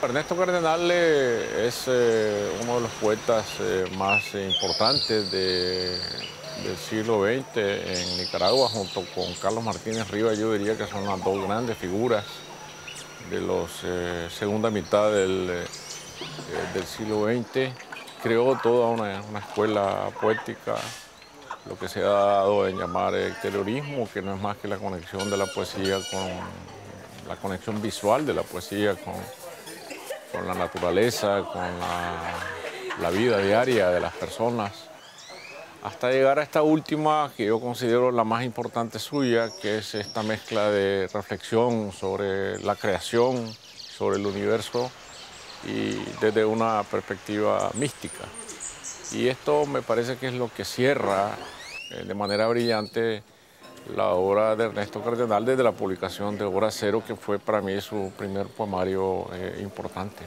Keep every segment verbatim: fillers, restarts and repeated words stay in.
Ernesto Cardenal es eh, uno de los poetas eh, más importantes de, del siglo veinte en Nicaragua, junto con Carlos Martínez Rivas. Yo diría que son las dos grandes figuras de la eh, segunda mitad del, eh, del siglo veinte. Creó toda una, una escuela poética, lo que se ha dado en llamar exteriorismo, que no es más que la conexión de la poesía con la conexión visual de la poesía con, con la naturaleza, con la, la vida diaria de las personas, hasta llegar a esta última, que yo considero la más importante suya, que es esta mezcla de reflexión sobre la creación, sobre el universo, y desde una perspectiva mística. Y esto me parece que es lo que cierra eh, de manera brillante la obra de Ernesto Cardenal desde la publicación de Hora Cero, que fue para mí su primer poemario eh, importante.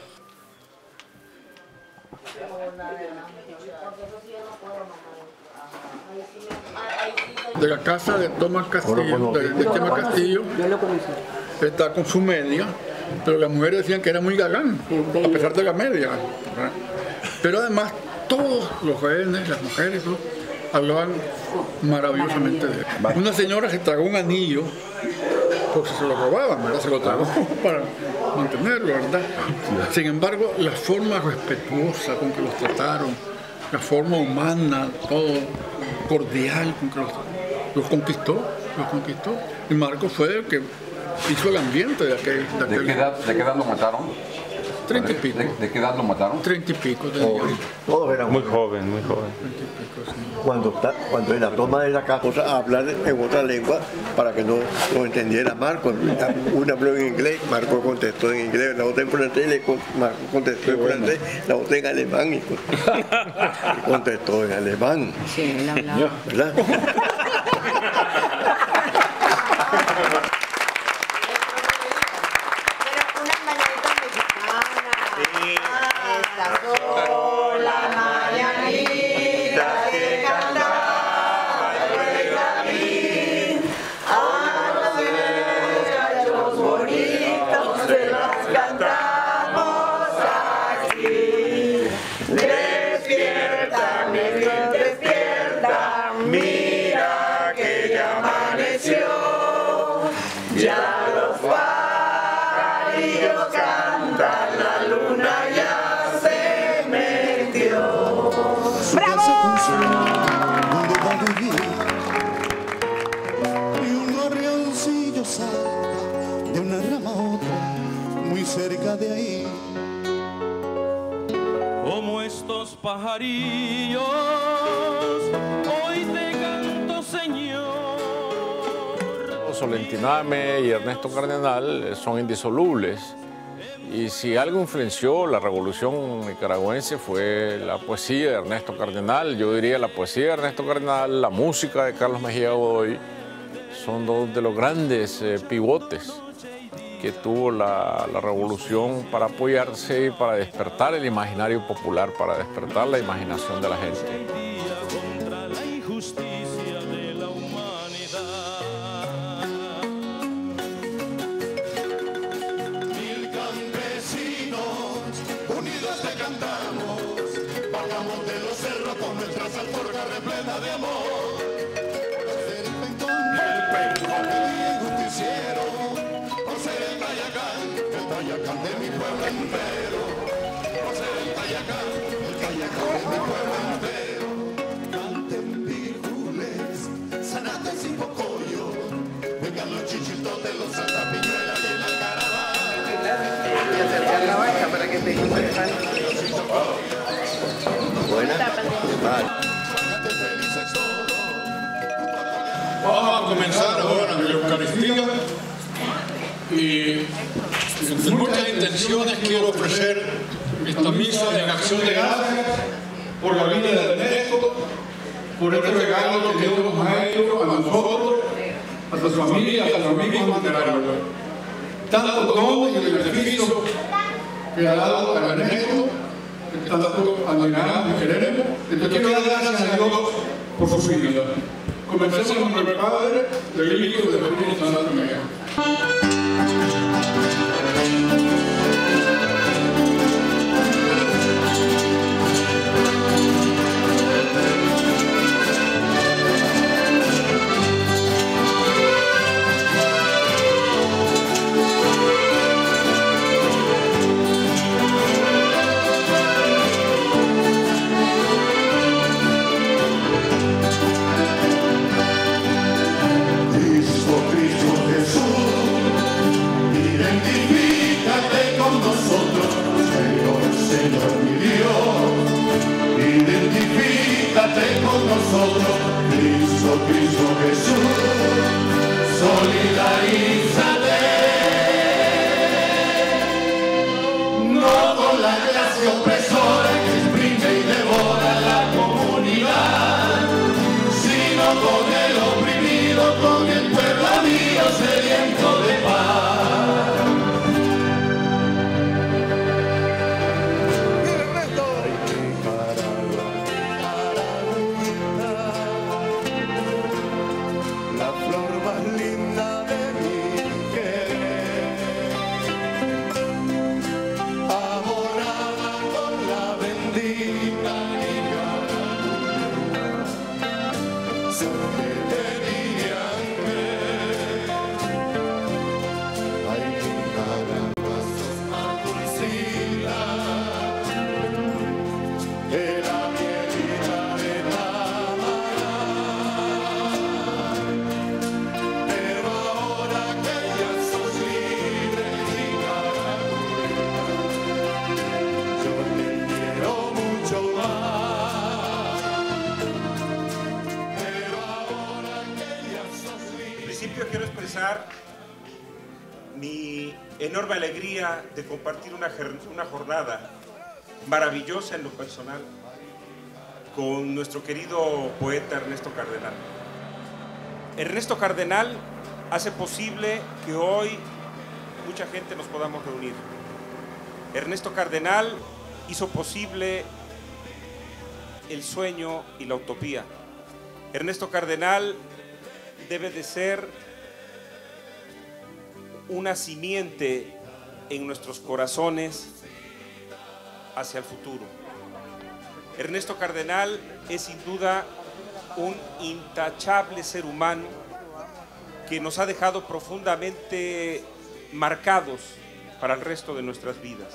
De la casa de Tomás Castillo, de, de Chema Castillo, está con su media, pero las mujeres decían que era muy galán, a pesar de la media. Pero además todos los jóvenes, las mujeres, ¿no?, hablaban maravillosamente de él. Una señora se tragó un anillo porque se lo robaban, ¿verdad? Se lo tragó para mantenerlo, ¿verdad? Sin embargo, la forma respetuosa con que los trataron, la forma humana, todo cordial con que los, los conquistó, los conquistó. Y Marcos fue el que hizo el ambiente de aquel... De, aquel... ¿De, qué, edad, ¿De qué edad lo mataron? Treinta y pico. ¿De, ¿De qué edad lo mataron? Treinta y pico. Oh, todos eran muy joven, muy joven. Pico, sí. Cuando, está, cuando en la toma de la casa, hablar en otra lengua para que no lo entendiera Marco. Una habló en inglés, Marco contestó en inglés, la otra en francés, Marco contestó en francés, la otra en alemán y contestó en alemán. Sí, él hablaba. ¿Verdad? De ahí, como estos pajarillos, hoy te canto, Señor. Solentiname y Ernesto Cardenal son indisolubles, y si algo influenció la revolución nicaragüense fue la poesía de Ernesto Cardenal. Yo diría la poesía de Ernesto Cardenal, la música de Carlos Mejía Godoy, son dos de los grandes eh, pivotes que tuvo la, la revolución para apoyarse y para despertar el imaginario popular, para despertar la imaginación de la gente. Contra la injusticia de la humanidad. Mil campesinos unidos te cantamos, bajamos de los cerros con nuestras alforjas repletas de amor. El pencón, el pencón y justiciero. El Tayacán de mi pueblo entero, por ser el Tayacán, el Tayacán de mi pueblo entero. Canten pirules, zanates y pocoyo, vengan los chichitotes, los santapiñuelas y la caravana. Y acercar la vaina para que te interesan. Buena. Vamos a comenzar ahora la Eucaristía. Y entre muchas intenciones quiero ofrecer esta misa en acción de gracias por la vida de Ernesto, por este regalo que Dios nos ha hecho a nosotros, a su familia, a sus amigos de Nicaragua. Tantos dones y beneficios que ha dado a Ernesto, que tanto admiramos y queremos. Entonces quiero dar gracias a Dios por su vida. Comencemos con el Padre, del Hijo y del Espíritu Santo. más linda de mi querer. Amorada con la bendita Nicaragua, suerte debían ver. Ay, Nicaragua, sos más dulcita que la mielita de Tamará. Pero ahora que ya sos libre, Nicaragua, yo te quiero mucho más. Pero ahora que ya sos libre. En principio quiero expresar mi enorme alegría de compartir una, una jornada maravillosa en lo personal con nuestro querido poeta Ernesto Cardenal. Ernesto Cardenal hace posible que hoy mucha gente nos podamos reunir. Ernesto Cardenal hizo posible el sueño y la utopía. Ernesto Cardenal debe de ser una simiente en nuestros corazones hacia el futuro. Ernesto Cardenal es sin duda un intachable ser humano que nos ha dejado profundamente marcados para el resto de nuestras vidas.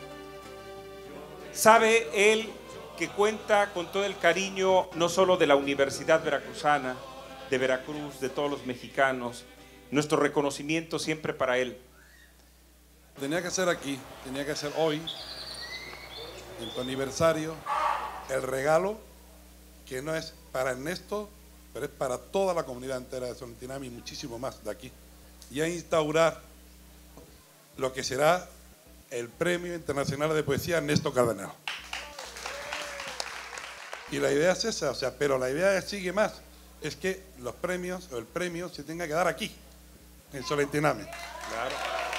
Sabe él que cuenta con todo el cariño no solo de la Universidad Veracruzana, de Veracruz, de todos los mexicanos, nuestro reconocimiento siempre para él. Tenía que ser aquí, tenía que ser hoy, en tu aniversario, el regalo que no es para Ernesto, pero es para toda la comunidad entera de Solentiname y muchísimo más de aquí. Y a instaurar lo que será el Premio Internacional de Poesía Ernesto Cardenal. Y la idea es esa, o sea, pero la idea sigue más, es que los premios o el premio se tenga que dar aquí, en Solentiname. Claro.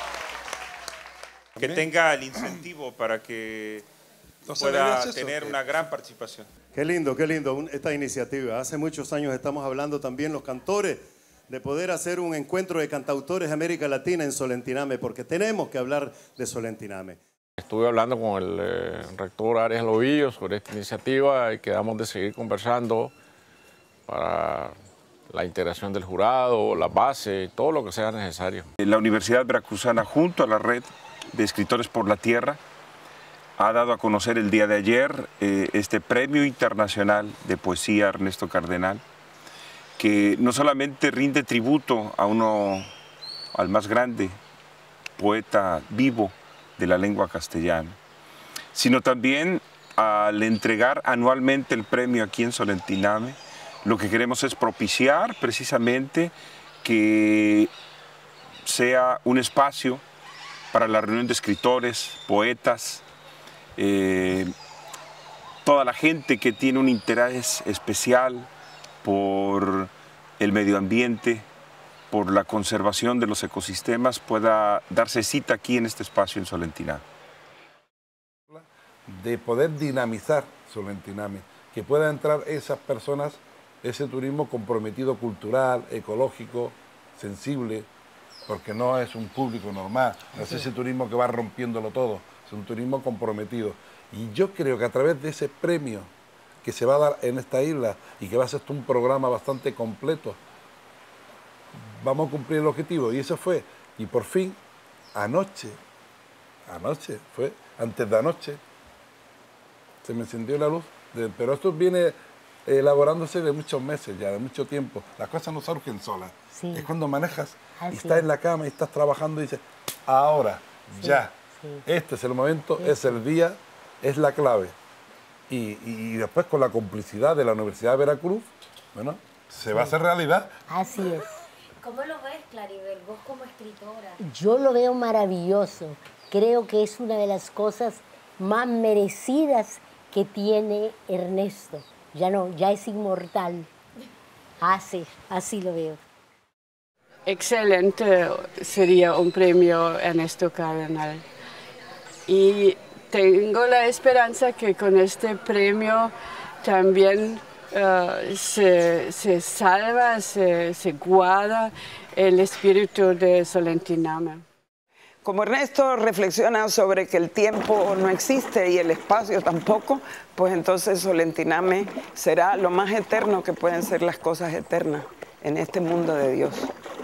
Que tenga el incentivo para que Entonces, pueda eso, tener que... una gran participación. Qué lindo, qué lindo esta iniciativa. Hace muchos años estamos hablando también los cantores de poder hacer un encuentro de cantautores de América Latina en Solentiname, porque tenemos que hablar de Solentiname. Estuve hablando con el eh, rector Arias Lobillo sobre esta iniciativa y quedamos de seguir conversando para la integración del jurado, la base, todo lo que sea necesario. La Universidad Veracruzana, junto a la Red de Escritores por la Tierra, ha dado a conocer el día de ayer eh, este Premio Internacional de Poesía Ernesto Cardenal, que no solamente rinde tributo a uno, al más grande poeta vivo de la lengua castellana, sino también al entregar anualmente el premio aquí en Solentiname, lo que queremos es propiciar precisamente que sea un espacio para la reunión de escritores, poetas, eh, toda la gente que tiene un interés especial por el medio ambiente, por la conservación de los ecosistemas, pueda darse cita aquí en este espacio en Solentiname. De poder dinamizar Solentiname, que pueda entrar esas personas, ese turismo comprometido cultural, ecológico, sensible, porque no es un público normal, no es ese turismo que va rompiéndolo todo, es un turismo comprometido. Y yo creo que a través de ese premio que se va a dar en esta isla y que va a ser un programa bastante completo, vamos a cumplir el objetivo. Y eso fue, y por fin, anoche, anoche, fue antes de anoche, se me encendió la luz, de, pero esto viene elaborándose de muchos meses ya, de mucho tiempo. Las cosas no surgen solas. Sí. Es cuando manejas Así y estás es. en la cama y estás trabajando y dices, ahora, sí, ya, sí. este es el momento, sí. es el día, es la clave. Y, y después con la complicidad de la Universidad de Veracruz, bueno, se sí. va a hacer realidad. Así es. ¿Cómo lo ves, Claribel, vos como escritora? Yo lo veo maravilloso. Creo que es una de las cosas más merecidas que tiene Ernesto. Ya no, ya es inmortal. Así, así lo veo. Excelente sería un premio Ernesto Cardenal. Y tengo la esperanza que con este premio también uh, se, se salva, se, se guarda el espíritu de Solentiname. Como Ernesto reflexiona sobre que el tiempo no existe y el espacio tampoco, pues entonces Solentiname será lo más eterno que pueden ser las cosas eternas en este mundo de Dios.